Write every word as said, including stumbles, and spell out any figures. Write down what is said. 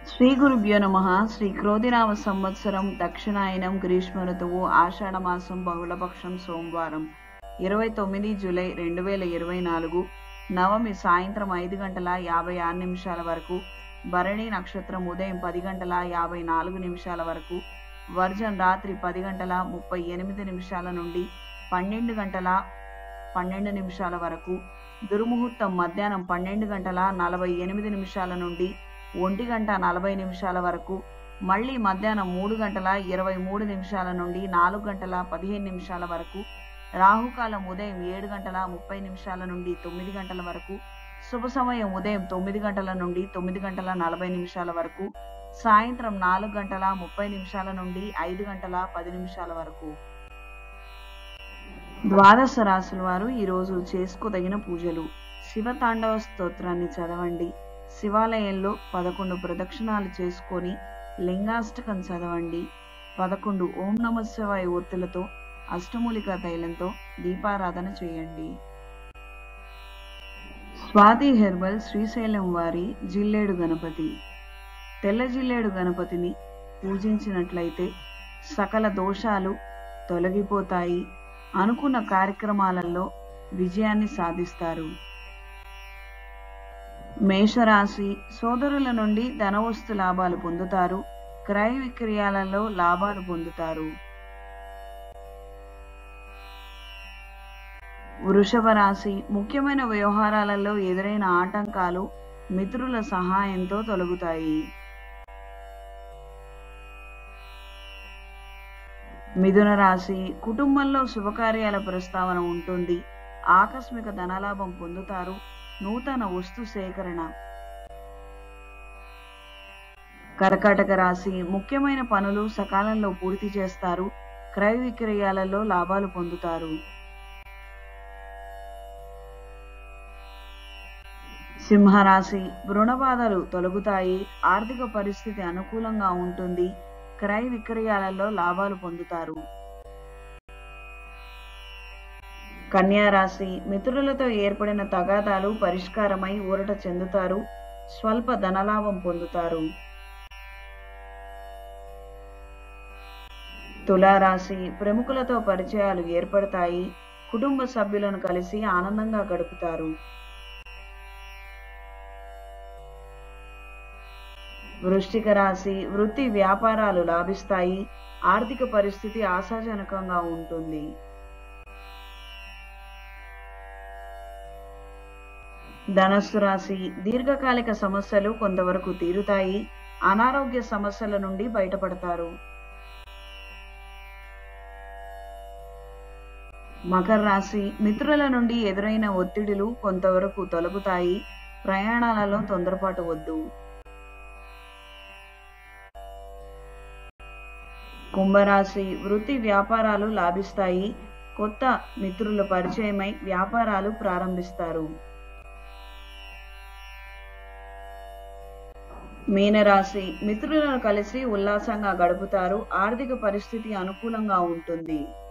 శ్రీ గురుభ్యో నమః. శ్రీ క్రోధినామ సంవత్సరం దక్షిణాయనం గ్రీష్మ ఋతువు ఆషాఢ మాసం బహుళపక్షం సోమవారం ఇరవై తొమ్మిది జూలై రెండు వేల ఇరవై నాలుగు నవమి సాయంత్రం ఐదు గంటల యాభై ఆరు నిమిషాల వరకు, భరణి నక్షత్రం ఉదయం పది గంటల యాభై నాలుగు నిమిషాల వరకు, వర్జన్ రాత్రి పది గంటల ముప్పై ఎనిమిది నిమిషాల నుండి పన్నెండు గంటల పన్నెండు నిమిషాల వరకు, దుర్ముహూర్తం మధ్యాహ్నం పన్నెండు గంటల నలభై ఎనిమిది నిమిషాల నుండి ఒంటి గంట నలభై నిమిషాల వరకు, మళ్ళీ మధ్యాహ్నం మూడు గంటల ఇరవై మూడు నిమిషాల నుండి నాలుగు గంటల పదిహేను నిమిషాల వరకు, రాహుకాలం ఉదయం ఏడు గంటల ముప్పై నిమిషాల నుండి తొమ్మిది గంటల వరకు, శుభ సమయం ఉదయం తొమ్మిది గంటల నుండి తొమ్మిది గంటల నలభై నిమిషాల వరకు, సాయంత్రం నాలుగు గంటల ముప్పై నిమిషాల నుండి ఐదు గంటల పది నిమిషాల వరకు. ద్వాదశ రాశుల వారు ఈరోజు చేసుకోదగిన పూజలు: శివతాండవ స్తోత్రాన్ని చదవండి, శివాలయంలో పదకొండు ప్రదక్షిణాలు చేసుకొని లింగాష్టకం చదవండి, పదకొండు ఓం నమ శివాయ ఒత్తులతో అష్టమూలికా తైలంతో దీపారాధన చేయండి. స్వాతి హెర్బల్ శ్రీశైలం వారి జిల్లేడు గణపతి. తెల్ల జిల్లేడు గణపతిని పూజించినట్లయితే సకల దోషాలు తొలగిపోతాయి, అనుకున్న కార్యక్రమాలలో విజయాన్ని సాధిస్తారు. మేషరాశి: సోదరుల నుండి ధనవస్తు లాభాలు పొందుతారు, క్రయ విక్రయాలలో లాభాలు పొందుతారు. వృషభ రాశి: ముఖ్యమైన వ్యవహారాలలో ఎదురైన ఆటంకాలు మిత్రుల సహాయంతో తొలగుతాయి. మిథున రాశి: కుటుంబంలో శుభకార్యాల ప్రస్తావన ఉంటుంది, ఆకస్మిక ధనలాభం పొందుతారు, నూతన వస్తు సేకరణ. కర్కాటక రాశి: ముఖ్యమైన పనులు సకాలంలో పూర్తి చేస్తారు, క్రయ విక్రయాలలో లాభాలు పొందుతారు. సింహరాశి: రుణ బాధలు తొలగుతాయి, ఆర్థిక పరిస్థితి అనుకూలంగా ఉంటుంది, క్రయ విక్రయాలలో లాభాలు పొందుతారు. కన్యా రాశి: మిత్రులతో ఏర్పడిన తగాదాలు పరిష్కారమై ఊరట చెందుతారు, స్వల్ప ధనలాభం పొందుతారు. తులారాశి: ప్రముఖులతో పరిచయాలు ఏర్పడతాయి, కుటుంబ సభ్యులను కలిసి ఆనందంగా గడుపుతారు. వృశ్చిక రాశి: వృత్తి వ్యాపారాలు లాభిస్తాయి, ఆర్థిక పరిస్థితి ఆశాజనకంగా ఉంటుంది. ధనస్సు రాశి: దీర్ఘకాలిక సమస్యలు కొంతవరకు తీరుతాయి, అనారోగ్య సమస్యల నుండి బయటపడతారు. మకర రాశి: మిత్రుల నుండి ఎదురైన ఒత్తిడులు కొంతవరకు తొలగుతాయి, ప్రయాణాలలో తొందరపాటు వద్దు. కుంభరాశి: వృత్తి వ్యాపారాలు లాభిస్తాయి, కొత్త మిత్రుల పరిచయమై వ్యాపారాలు ప్రారంభిస్తారు. మీనరాశి: మిత్రులను కలిసి ఉల్లాసంగా గడుపుతారు, ఆర్థిక పరిస్థితి అనుకూలంగా ఉంటుంది.